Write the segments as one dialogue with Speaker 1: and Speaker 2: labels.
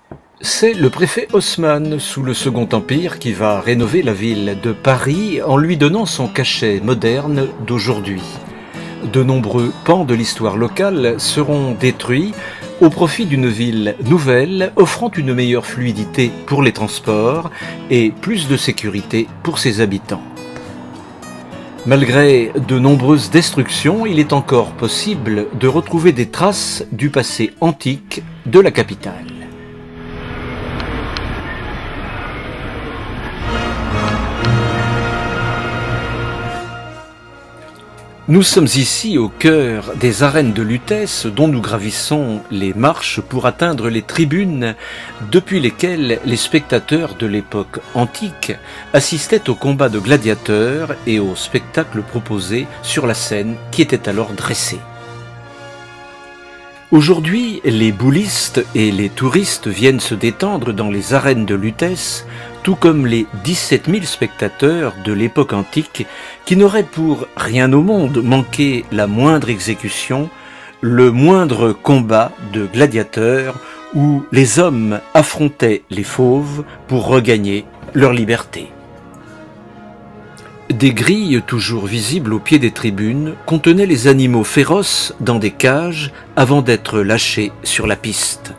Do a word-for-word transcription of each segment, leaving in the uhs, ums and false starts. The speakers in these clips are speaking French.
Speaker 1: C'est le préfet Haussmann, sous le Second Empire, qui va rénover la ville de Paris en lui donnant son cachet moderne d'aujourd'hui. De nombreux pans de l'histoire locale seront détruits au profit d'une ville nouvelle offrant une meilleure fluidité pour les transports et plus de sécurité pour ses habitants. Malgré de nombreuses destructions, il est encore possible de retrouver des traces du passé antique de la capitale. Nous sommes ici au cœur des arènes de Lutèce dont nous gravissons les marches pour atteindre les tribunes depuis lesquelles les spectateurs de l'époque antique assistaient aux combats de gladiateurs et aux spectacles proposés sur la scène qui était alors dressée. Aujourd'hui, les boulistes et les touristes viennent se détendre dans les arènes de Lutèce, tout comme les dix-sept mille spectateurs de l'époque antique qui n'auraient pour rien au monde manqué la moindre exécution, le moindre combat de gladiateurs où les hommes affrontaient les fauves pour regagner leur liberté. Des grilles toujours visibles au pied des tribunes contenaient les animaux féroces dans des cages avant d'être lâchés sur la piste.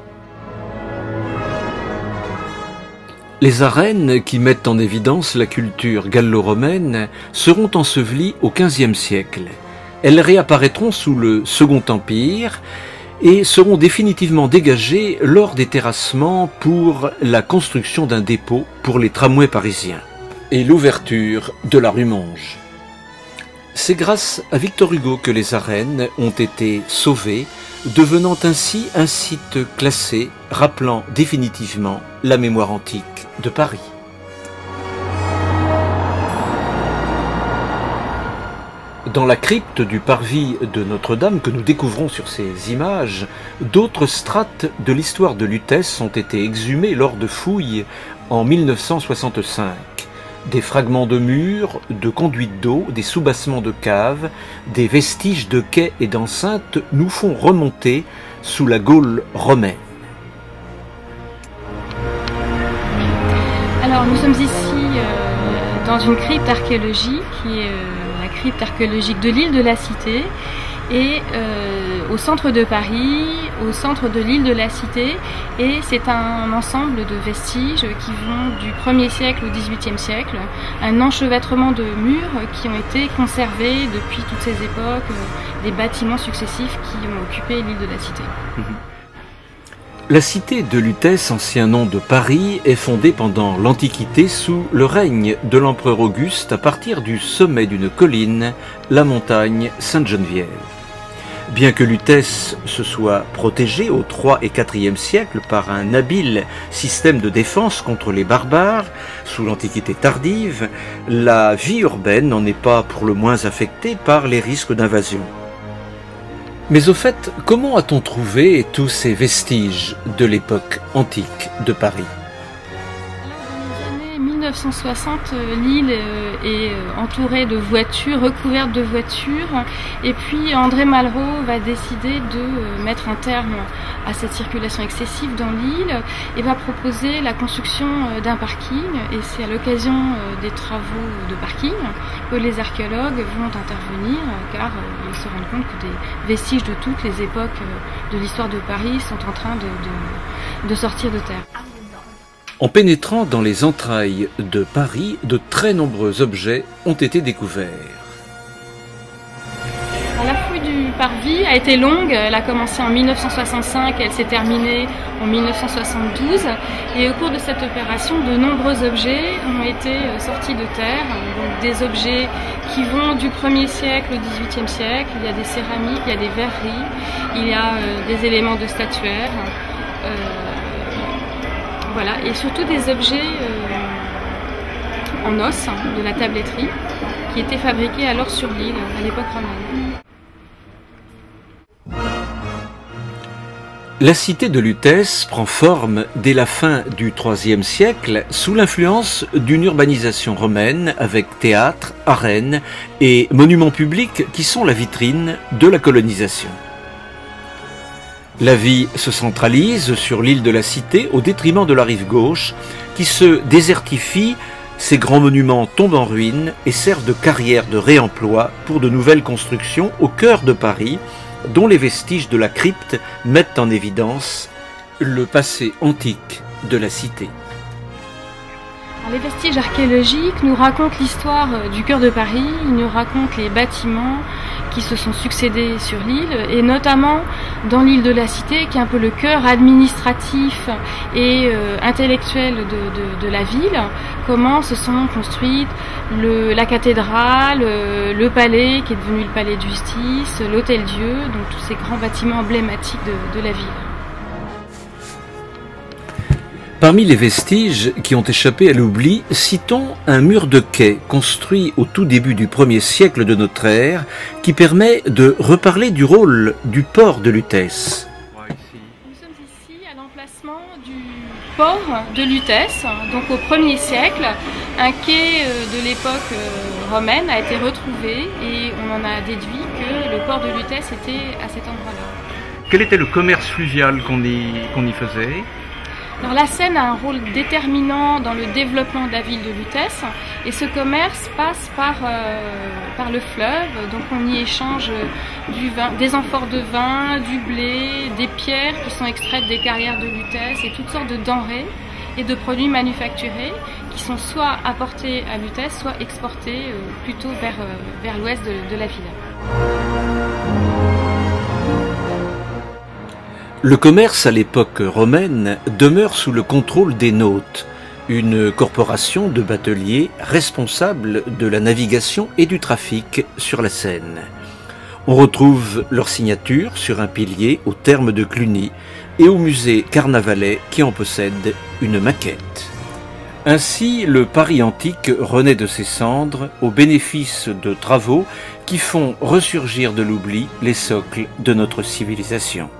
Speaker 1: Les arènes qui mettent en évidence la culture gallo-romaine seront ensevelies au quinzième siècle. Elles réapparaîtront sous le Second Empire et seront définitivement dégagées lors des terrassements pour la construction d'un dépôt pour les tramways parisiens et l'ouverture de la rue Monge. C'est grâce à Victor Hugo que les arènes ont été sauvées, devenant ainsi un site classé rappelant définitivement la mémoire antique de Paris. Dans la crypte du parvis de Notre-Dame que nous découvrons sur ces images, d'autres strates de l'histoire de Lutèce ont été exhumées lors de fouilles en mille neuf cent soixante-cinq. Des fragments de murs, de conduites d'eau, des soubassements de caves, des vestiges de quais et d'enceintes nous font remonter sous la Gaule romaine.
Speaker 2: Alors nous sommes ici euh, dans une crypte archéologique qui est euh, la crypte archéologique de l'île de la Cité et euh, au centre de Paris, au centre de l'île de la Cité, et c'est un ensemble de vestiges qui vont du premier siècle au dix-huitième siècle, un enchevêtrement de murs qui ont été conservés depuis toutes ces époques, euh, des bâtiments successifs qui ont occupé l'île de la Cité.
Speaker 1: La cité de Lutèce, ancien nom de Paris, est fondée pendant l'Antiquité sous le règne de l'empereur Auguste à partir du sommet d'une colline, la montagne Sainte-Geneviève. Bien que Lutèce se soit protégée au troisième et quatrième siècle par un habile système de défense contre les barbares, sous l'Antiquité tardive, la vie urbaine n'en est pas pour le moins affectée par les risques d'invasion. Mais au fait, comment a-t-on trouvé tous ces vestiges de l'époque antique de Paris ?
Speaker 2: Dans les années mille neuf cent soixante, l'île est entourée de voitures, recouverte de voitures, et puis André Malraux va décider de mettre un terme à cette circulation excessive dans l'île et va proposer la construction d'un parking, et c'est à l'occasion des travaux de parking que les archéologues vont intervenir, car ils se rendent compte que des vestiges de toutes les époques de l'histoire de Paris sont en train de, de, de sortir de terre.
Speaker 1: En pénétrant dans les entrailles de Paris, de très nombreux objets ont été découverts.
Speaker 2: La fouille du parvis a été longue, elle a commencé en mille neuf cent soixante-cinq, elle s'est terminée en mille neuf cent soixante-douze, et au cours de cette opération, de nombreux objets ont été sortis de terre, donc des objets qui vont du premier siècle au dix-huitième siècle. Il y a des céramiques, il y a des verreries, il y a euh, des éléments de statuaire, euh, voilà, et surtout des objets euh, en os, de la tabletterie, qui étaient fabriqués alors sur l'île, à l'époque romaine.
Speaker 1: La cité de Lutèce prend forme dès la fin du troisième siècle sous l'influence d'une urbanisation romaine avec théâtre, arènes et monuments publics qui sont la vitrine de la colonisation. La vie se centralise sur l'île de la Cité au détriment de la rive gauche, qui se désertifie, ces grands monuments tombent en ruine et servent de carrière de réemploi pour de nouvelles constructions au cœur de Paris, dont les vestiges de la crypte mettent en évidence le passé antique de la cité.
Speaker 2: Les vestiges archéologiques nous racontent l'histoire du cœur de Paris, ils nous racontent les bâtiments qui se sont succédés sur l'île, et notamment dans l'île de la Cité, qui est un peu le cœur administratif et euh, intellectuel de, de, de la ville. Comment se sont construites le, la cathédrale, euh, le palais qui est devenu le palais de justice, l'hôtel-Dieu, donc tous ces grands bâtiments emblématiques de, de la ville.
Speaker 1: Parmi les vestiges qui ont échappé à l'oubli, citons un mur de quai construit au tout début du premier siècle de notre ère qui permet de reparler du rôle du port de Lutèce.
Speaker 2: Nous sommes ici à l'emplacement du port de Lutèce, donc au premier siècle. Un quai de l'époque romaine a été retrouvé et on en a déduit que le port de Lutèce était à cet endroit-là.
Speaker 3: Quel était le commerce fluvial qu'on y, qu'on y faisait ?
Speaker 2: Alors la Seine a un rôle déterminant dans le développement de la ville de Lutèce et ce commerce passe par, euh, par le fleuve, donc on y échange du vin, des amphores de vin, du blé, des pierres qui sont extraites des carrières de Lutèce et toutes sortes de denrées et de produits manufacturés qui sont soit apportés à Lutèce, soit exportés euh, plutôt vers, euh, vers l'ouest de, de la ville.
Speaker 1: Le commerce à l'époque romaine demeure sous le contrôle des nautes, une corporation de bateliers responsable de la navigation et du trafic sur la Seine. On retrouve leur signature sur un pilier au terme de Cluny et au musée Carnavalet qui en possède une maquette. Ainsi, le Paris antique renaît de ses cendres au bénéfice de travaux qui font ressurgir de l'oubli les socles de notre civilisation.